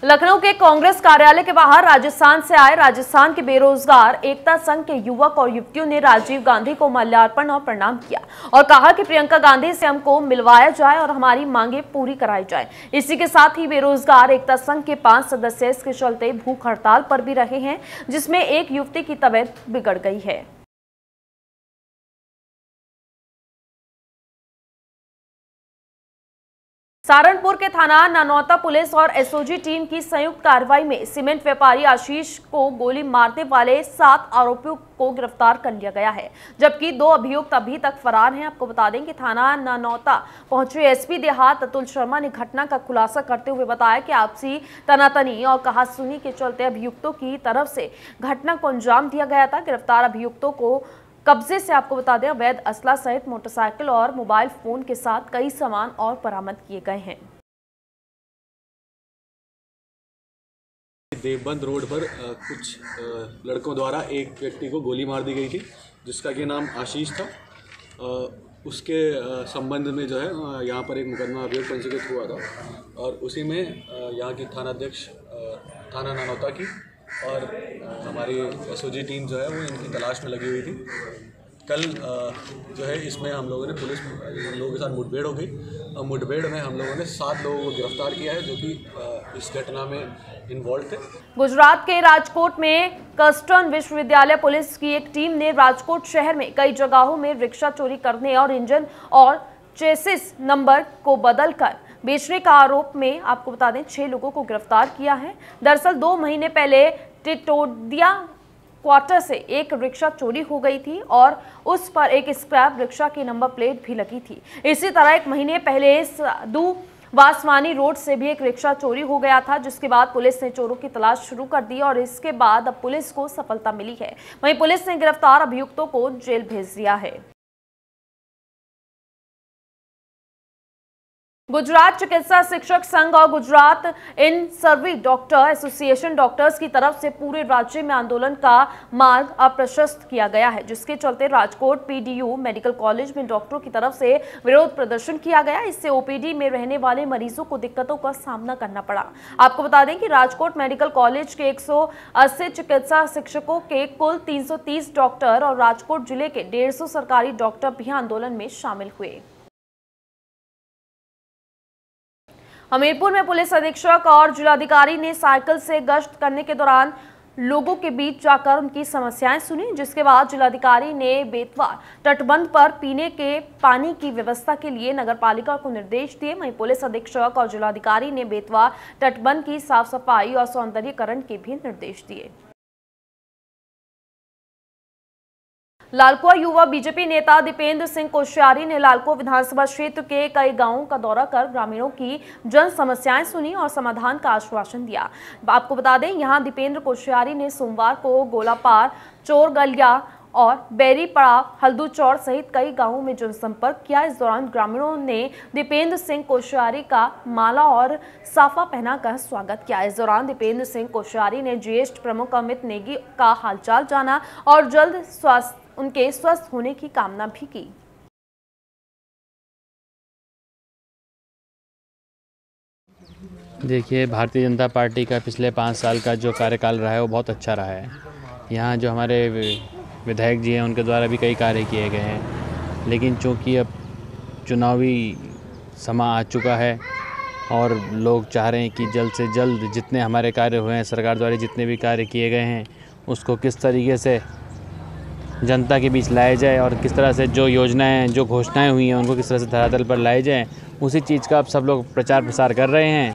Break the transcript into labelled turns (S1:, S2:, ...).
S1: लखनऊ के कांग्रेस कार्यालय के बाहर राजस्थान से आए राजस्थान के बेरोजगार एकता संघ के युवक और युवतियों ने राजीव गांधी को माल्यार्पण और प्रणाम किया और कहा कि प्रियंका गांधी से हमको मिलवाया जाए और हमारी मांगे पूरी कराई जाए। इसी के साथ ही बेरोजगार एकता संघ के 5 सदस्य इसके चलते भूख हड़ताल पर भी रहे हैं, जिसमें एक युवती की तबीयत बिगड़ गई है। सहारनपुर के थाना नानौता पुलिस और एसओजी टीम की संयुक्त कार्रवाई में सीमेंट व्यापारी आशीष को गोली मारने वाले 7 आरोपियों को गिरफ्तार कर लिया गया है, जबकि 2 अभियुक्त अभी तक फरार हैं। आपको बता दें कि थाना नानौता पहुंचे एसपी देहात अतुल शर्मा ने घटना का खुलासा करते हुए बताया कि आपसी तनातनी और कहासुनी के चलते अभियुक्तों की तरफ से घटना को अंजाम दिया गया था। गिरफ्तार अभियुक्तों को कब्जे से आपको बता दें अवैध असला सहित मोटरसाइकिल और मोबाइल फोन के साथ कई सामान और बरामद किए गए हैं।
S2: देवबंद रोड पर कुछ लड़कों द्वारा एक व्यक्ति को गोली मार दी गई थी, जिसका कि नाम आशीष था। उसके संबंध में जो है यहाँ पर एक मुकदमा अभियोग पंजीकृत हुआ था और उसी में यहाँ की थानाध्यक्ष थाना नानौता की और हमारी एसओजी टीम जो है वो इनकी तलाश में लगी हुई थी। कल जो है इसमें हम लोगों ने पुलिस लोगों के साथ मुठभेड़ हो गई और मुठभेड़ में हम लोगों ने 7 लोगों को गिरफ्तार किया है, जो कि इस घटना में इन्वॉल्व थे।
S1: गुजरात के राजकोट में कर्स्टन विश्वविद्यालय पुलिस की एक टीम ने राजकोट शहर में कई जगहों में रिक्शा चोरी करने और इंजन और चेसिस नंबर को बदलकर बेचने का आरोप में आपको बता दें 6 लोगों को गिरफ्तार किया है। दरअसल 2 महीने पहले टिटोडिया क्वार्टर से एक रिक्शा चोरी हो गई थी और उस पर एक स्क्रैप रिक्शा की नंबर प्लेट भी लगी थी। इसी तरह 1 महीने पहले साधु वासवानी रोड से भी एक रिक्शा चोरी हो गया था, जिसके बाद पुलिस ने चोरों की तलाश शुरू कर दी और इसके बाद अब पुलिस को सफलता मिली है। वहीं पुलिस ने गिरफ्तार अभियुक्तों को जेल भेज दिया है। गुजरात चिकित्सा शिक्षक संघ और Gujarat in service doctor association doctors की तरफ से पूरे राज्य में आंदोलन का मार्ग अप्रशस्त किया गया है, जिसके चलते राजकोट पीडीयू मेडिकल कॉलेज में डॉक्टरों की तरफ से विरोध प्रदर्शन किया गया। इससे ओपीडी में रहने वाले मरीजों को दिक्कतों का सामना करना पड़ा। आपको बता दें कि राजकोट मेडिकल कॉलेज के 180 चिकित्सा शिक्षकों के कुल 330 डॉक्टर और राजकोट जिले के 150 सरकारी डॉक्टर भी आंदोलन में शामिल हुए। हमीरपुर में पुलिस अधीक्षक और जिलाधिकारी ने साइकिल से गश्त करने के दौरान लोगों के बीच जाकर उनकी समस्याएं सुनी, जिसके बाद जिलाधिकारी ने बेतवा तटबंध पर पीने के पानी की व्यवस्था के लिए नगरपालिका को निर्देश दिए। वहीं पुलिस अधीक्षक और जिलाधिकारी ने बेतवा तटबंध की साफ सफाई और सौंदर्यीकरण के भी निर्देश दिए। लालकुआ युवा बीजेपी नेता दीपेंद्र सिंह कोश्यारी ने लालकुआ विधानसभा क्षेत्र के कई गांवों का दौरा कर ग्रामीणों की जन समस्याएं सुनी और समाधान का आश्वासन दिया। आपको बता दें यहां दीपेंद्र कोश्यारी ने सोमवार को गोलापार, चोरगलिया और बेरीपड़ा, हल्दूचौड़ सहित कई गांवों में जनसंपर्क किया। इस दौरान ग्रामीणों ने दीपेंद्र सिंह कोश्यारी का माला और साफा पहनाकर स्वागत किया। इस दौरान दीपेंद्र सिंह कोश्यारी ने ज्येष्ठ प्रमुख अमित नेगी का हालचाल जाना और जल्द उनके स्वस्थ होने की कामना भी की।
S3: देखिए, भारतीय जनता पार्टी का पिछले 5 साल का जो कार्यकाल रहा है वो बहुत अच्छा रहा है। यहाँ जो हमारे विधायक जी हैं उनके द्वारा भी कई कार्य किए गए हैं, लेकिन चूँकि अब चुनावी समय आ चुका है और लोग चाह रहे हैं कि जल्द से जल्द जितने हमारे कार्य हुए हैं, सरकार द्वारा जितने भी कार्य किए गए हैं, उसको किस तरीके से जनता के बीच लाया जाए और किस तरह से जो योजनाएं, जो घोषणाएं हुई हैं उनको किस तरह से धरातल पर लाए जाएं, उसी चीज़ का अब सब लोग प्रचार प्रसार कर रहे हैं।